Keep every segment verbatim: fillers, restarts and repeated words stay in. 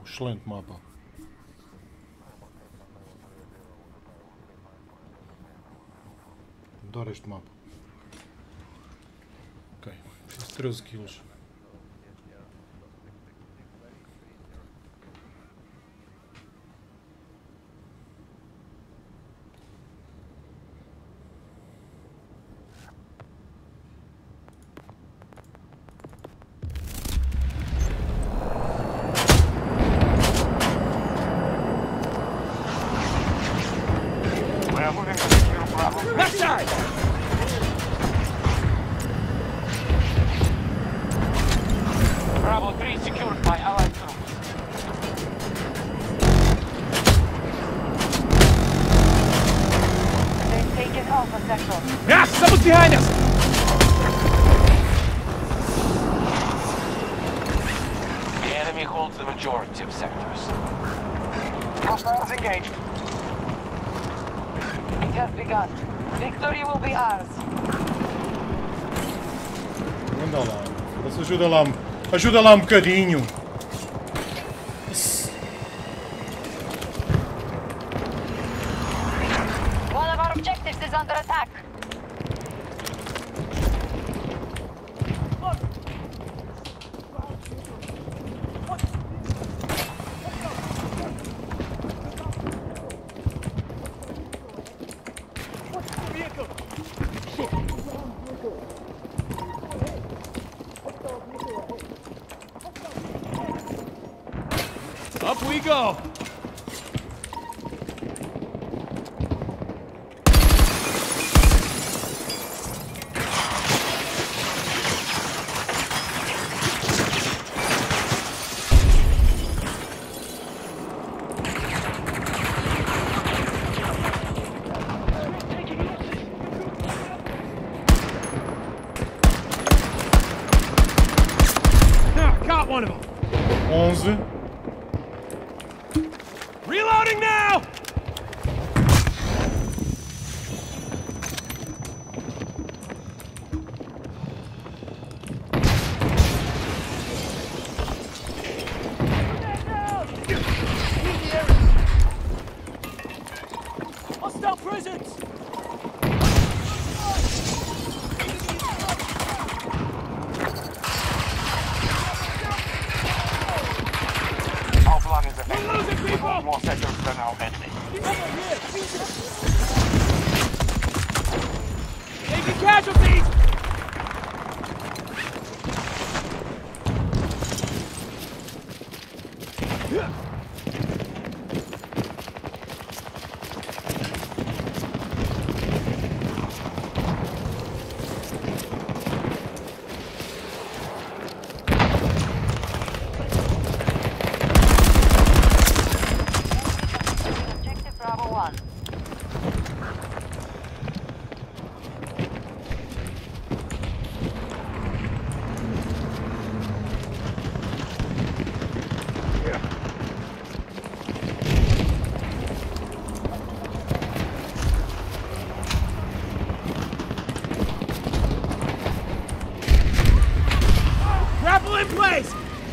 Excelente mapa. Adoro este mapa. Ok, fiz treze kills. Left side! Bravo three secured by Allied troops. They've taken Alpha sector. Yeah, someone's behind us! The enemy holds the majority of sectors. Hostiles engaged. It has begun. Victory will be ours. Anda lá. Você ajuda lá. Ajuda lá um bocadinho. One of our objectives is under attack. Up we go! Ah, got one of them! onze. Reloading now! Hostile presence! Alpha is We're losing affected. people! More sectors than our enemy. Taking casualties! Objective Bravo one. Grapple in place!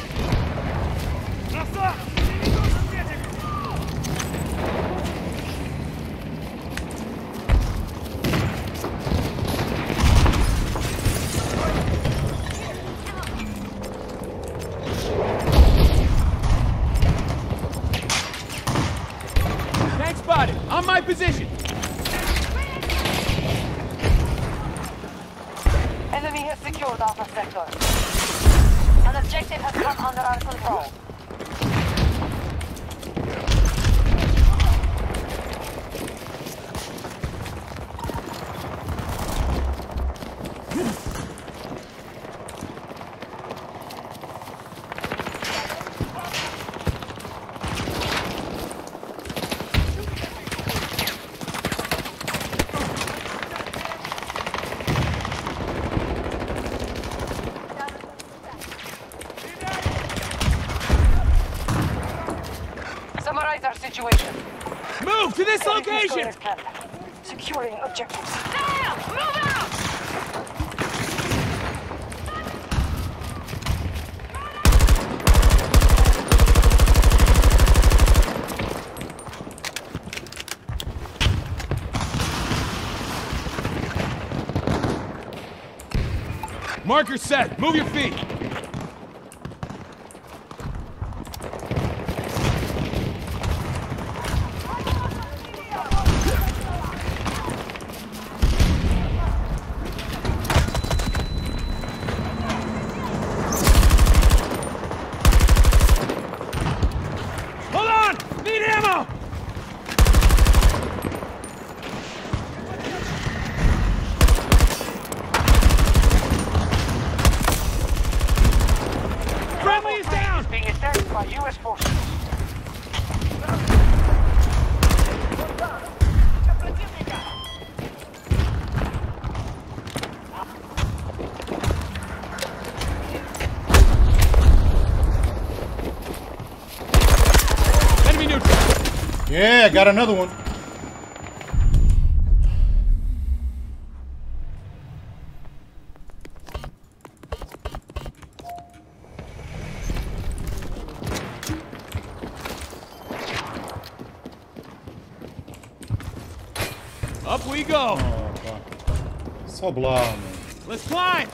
Tank spotted! On my position! Enemy has secured Alpha sector. An objective has come under our control. Summarize our situation. Move to this location! Securing objectives. Move out! Marker set. Move your feet. Hold on! Need ammo! Friendly is down! Being attacked by U S forces. Enemy neutral. Yeah, got another one. Up we go. Oh, fuck. So blah, man. Let's climb.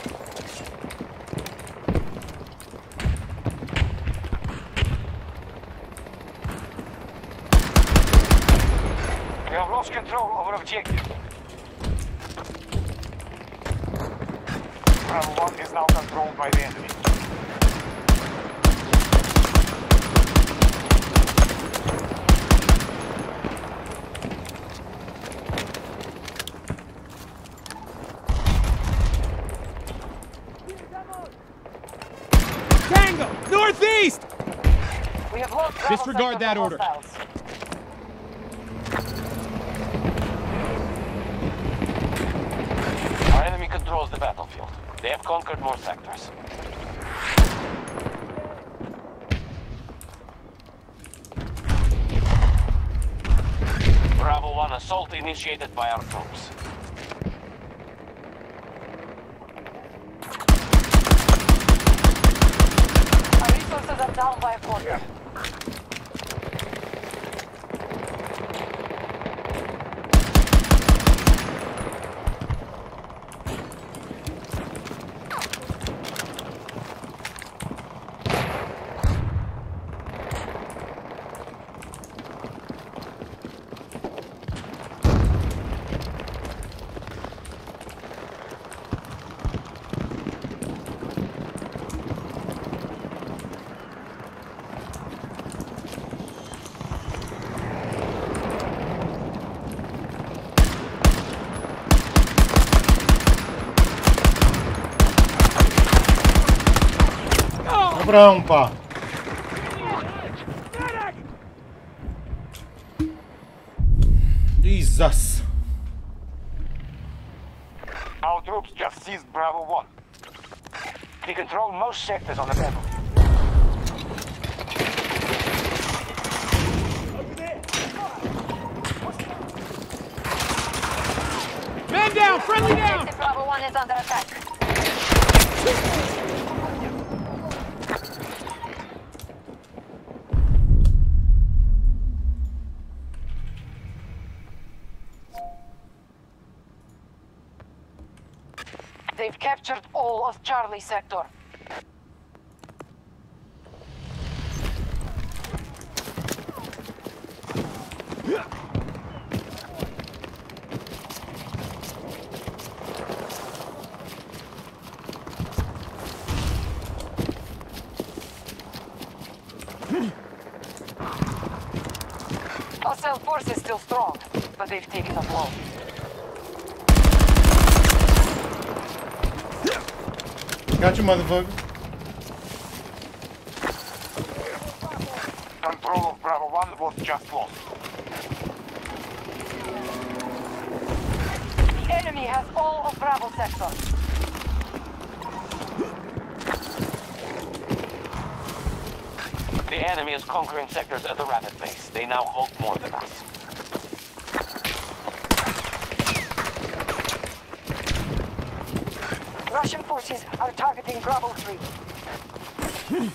We have lost control over objective. Bravo one is now controlled by the enemy. Tango! Northeast! We have lost Bravo Disregard sector that to order. hostiles. Our enemy controls the battlefield. They have conquered more sectors. Bravo one assault initiated by our troops. Our resources are down by a quarter. Dobra um pá. Jesus. Our troops just seized Bravo one. They control most sectors on the battlefield. Man down! Friendly down! Objective Bravo one is under attack. They've captured all of Charlie sector. Hostile force is still strong, but they've taken a blow. Got you, motherfucker. Control of Bravo one was just lost. The enemy has all of Bravo sector. The enemy is conquering sectors at a rapid pace. They now hold more than us. Russian forces are targeting Bravo three.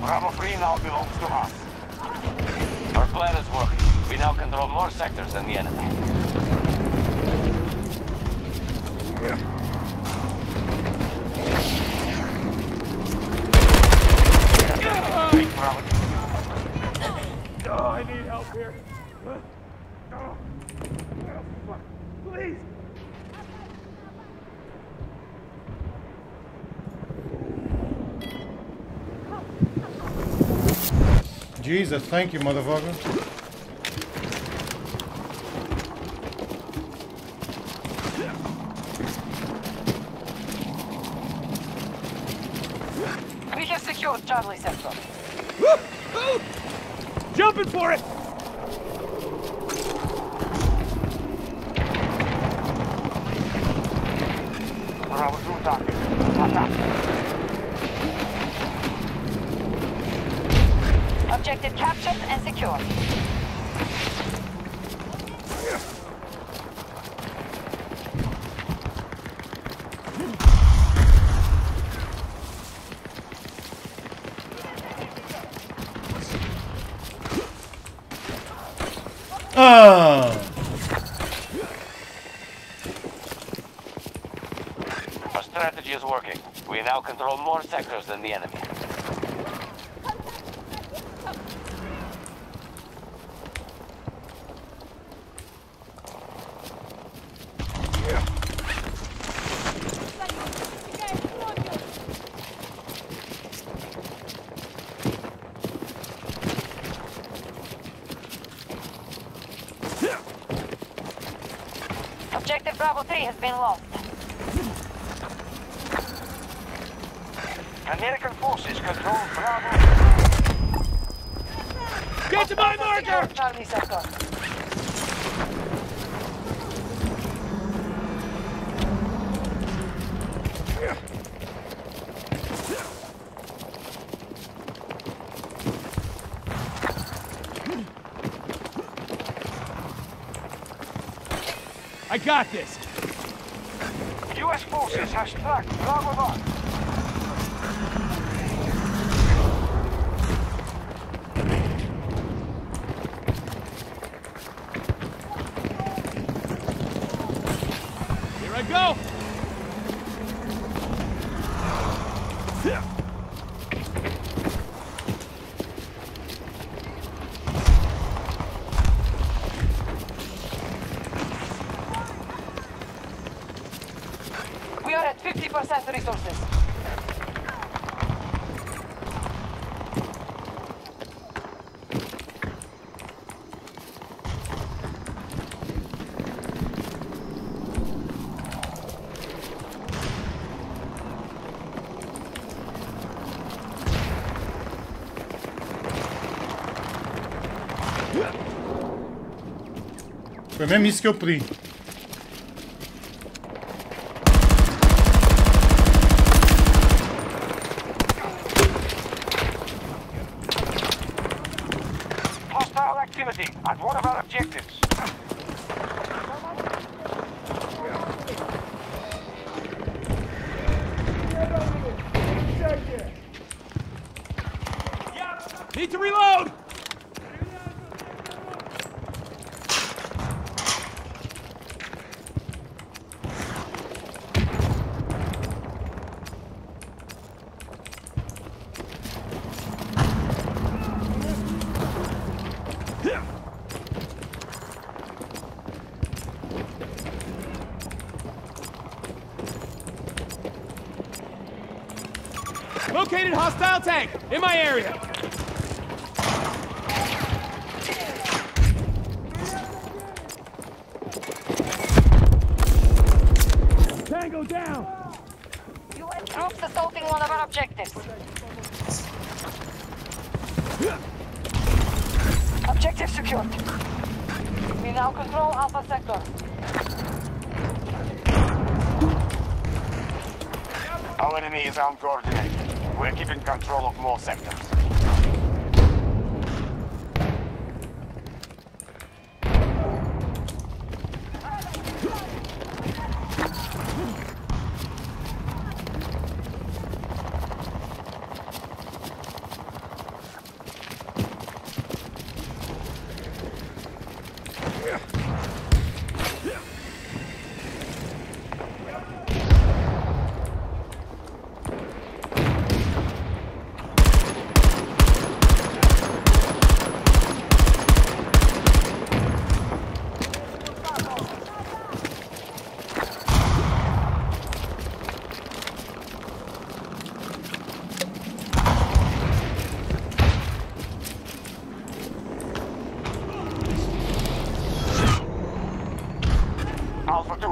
Bravo three now belongs to us. Our plan is working. We now control more sectors than the enemy. Big Bravo. Oh, I need help here. Oh, fuck. Please. Jesus, thank you, motherfucker. We have secured Charlie sector. Woo! Woo! Jumping for it! Bravo two target. Attack. Objective captured and secured. Ah! Our strategy is working. We now control more sectors than the enemy. Objective Bravo three has been lost. American forces control Bravo. Get to my marker! Secured Charlie sector. I got this. U S forces have struck Bravo one. Here I go. We are at fifty percent resources. Foi mesmo isso que eu pedi. Hostile activity at one of our objectives. Need to reload! Located hostile tank in my area. Tango down. U S troops assaulting one of our objectives. Objective secured. We now control Alpha sector. Our enemy is uncoordinated. We're keeping control of more sectors.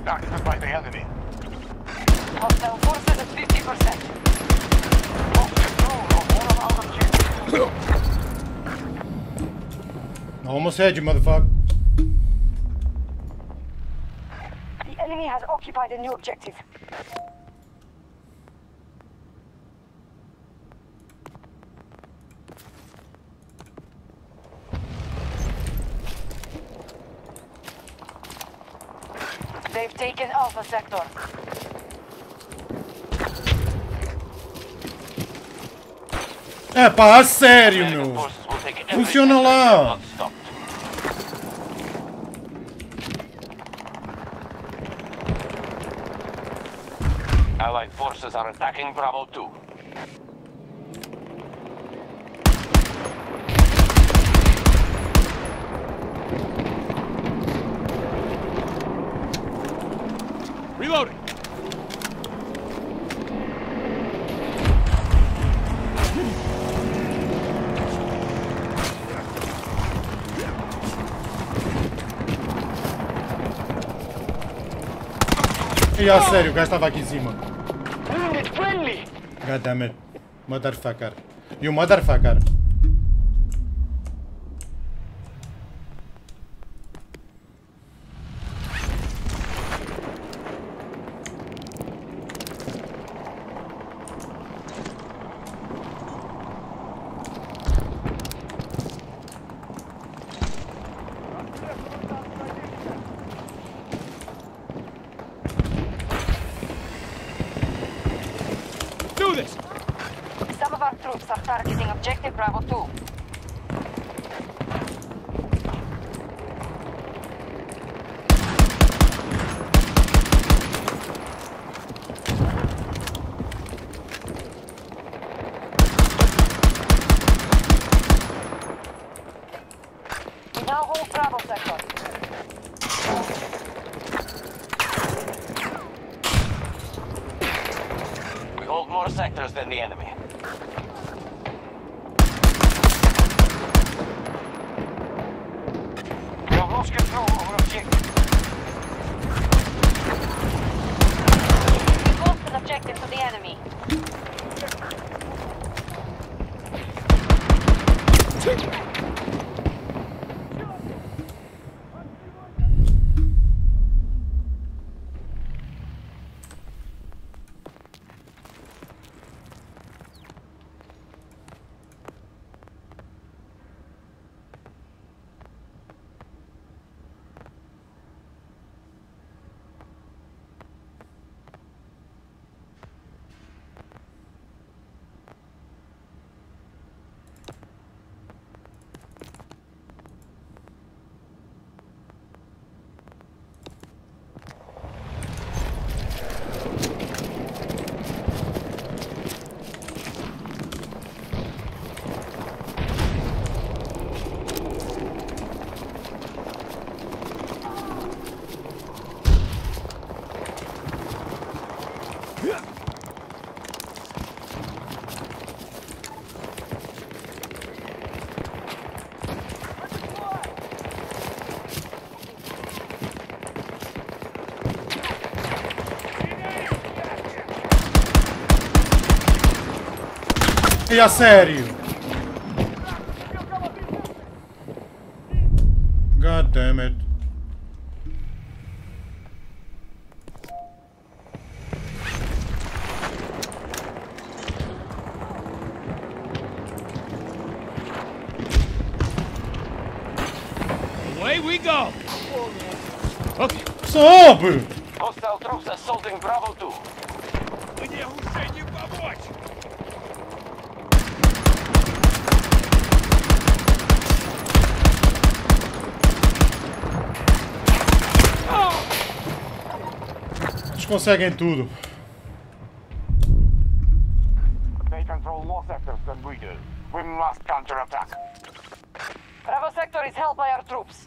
attacked by the enemy. Hostile forces at fifty percent. Lost control of all of our objectives. I almost had you, motherfucker. The enemy has occupied a new objective. They've taken Alpha Sector. É pá, a sério, American meu. forces will take every Funciona sector lá. not stopped. Allied forces are attacking Bravo two. Reloading. E a sério, o gajo estava aqui em cima. It's friendly! God damn it. Motherfucker. You motherfucker. Do this. Some of our troops are targeting Objective Bravo two. We now hold Bravo Sector. We hold more sectors than the enemy. We have lost control over objective. We've lost an objective to the enemy. E a sério. God damn it. Away we go. Okay. Sobe! Hostile troops assaulting Bravo two. Мне уже не помочь. Eles conseguem tudo. They control more sectors than we do. We must counterattack. Bravo Sector is held by our troops.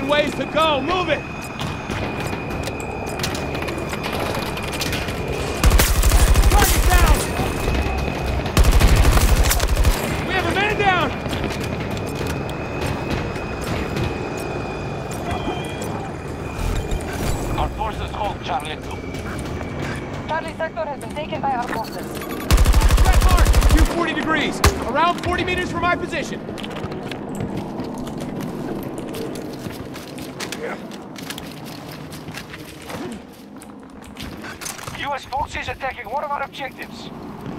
ways to go. Move it! Target down! We have a man down! Our forces hold Charlie two. Charlie sector has been taken by our forces. Red mark! Q forty degrees. Around forty meters from my position. U S forces attacking one of our objectives.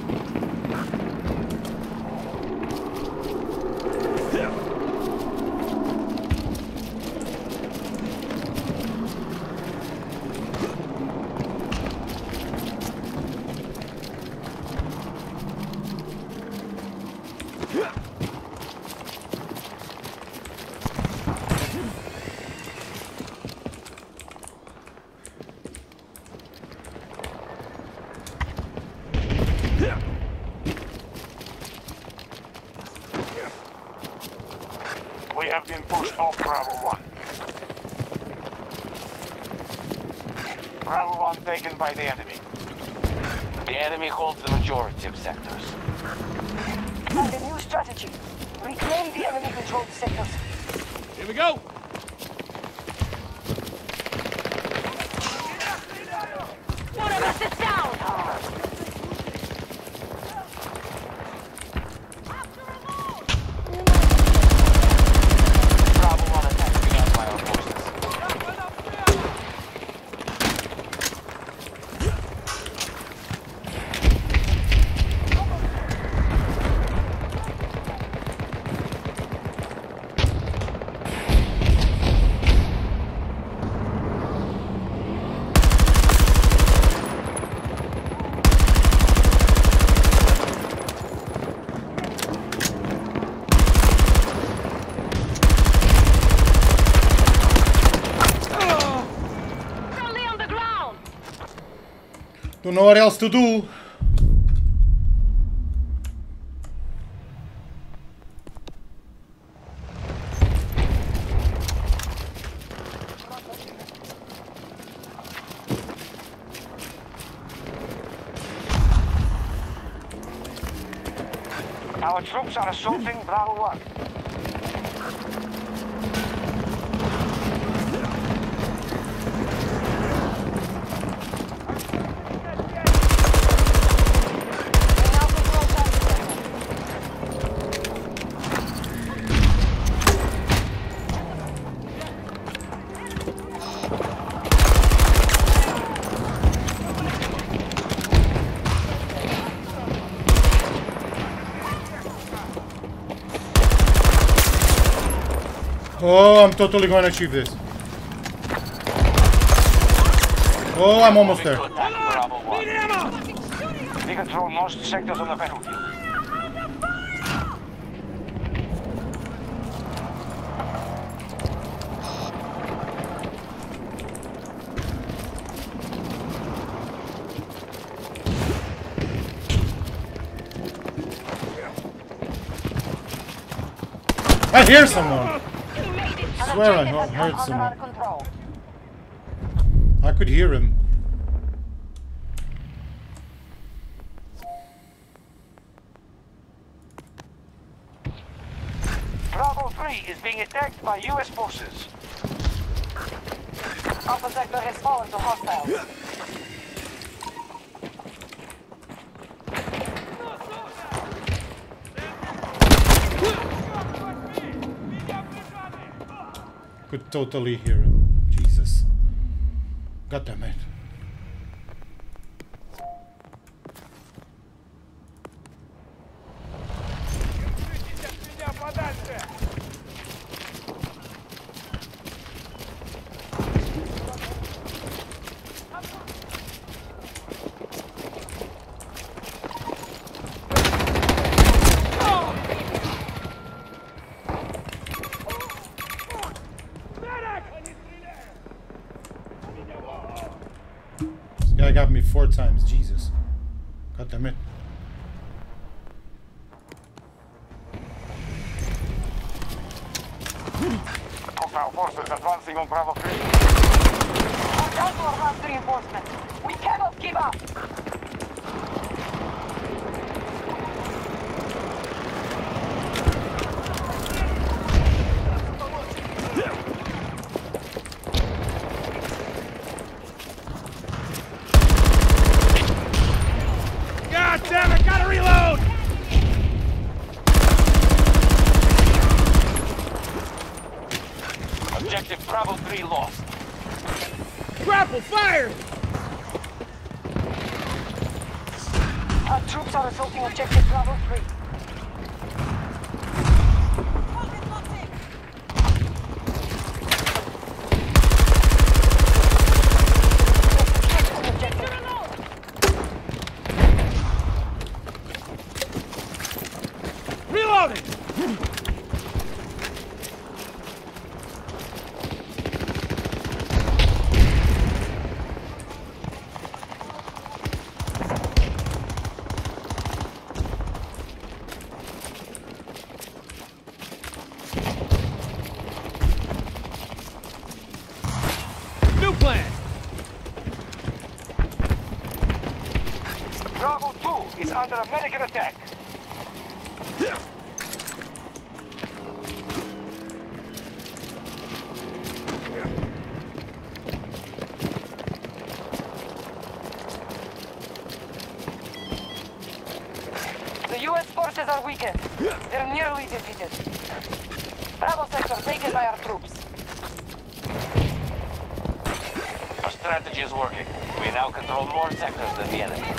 We have been pushed off Bravo one. Bravo one taken by the enemy. The enemy holds the majority of sectors. And a new strategy. Reclaim the enemy-controlled sectors. Here we go! One of us is down! Bravo one attack begun by our forces. Charlie on the ground! Don't know what else to do. Our troops are assaulting Bravo one. We now control Charlie sector. Oh, I'm totally going to achieve this. Oh, I'm almost there. To attack Bravo one. Need ammo! We control most sectors on the battlefield. I hear someone. You made it! An Swear I objective has heard come under our someone. control. I could hear him. Bravo three is being attacked by U S forces. Alpha sector has fallen to hostiles. Could totally hear him. Jesus. God damn it. Меня подальше! This guy got me four times. Jesus. God damn it. Hostile forces advancing on Bravo three. Watch out for advanced reinforcements. We cannot give up. God damn it, gotta reload! Objective Bravo three lost. Grapple, fire! Our troops are assaulting objective Bravo three. Reloading! New plan! Bravo two is under American attack. The U S forces are weakened. They're nearly defeated. Bravo sector taken by our troops. Our strategy is working. We now control more sectors than the enemy.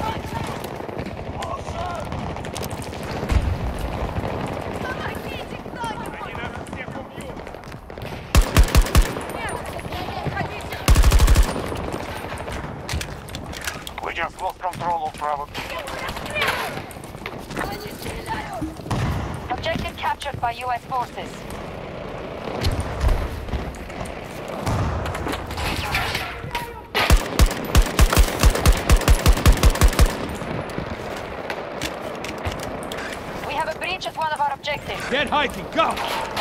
We just lost control of Bravo. Objective captured by U S forces. We have a breach at one of our objectives. Get hiking, go!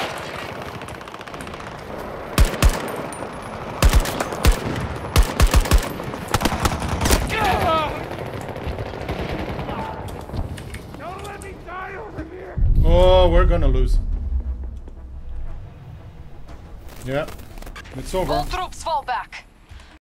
Don't let me die over here! Oh, we're gonna lose. Yeah, it's over. All troops fall back.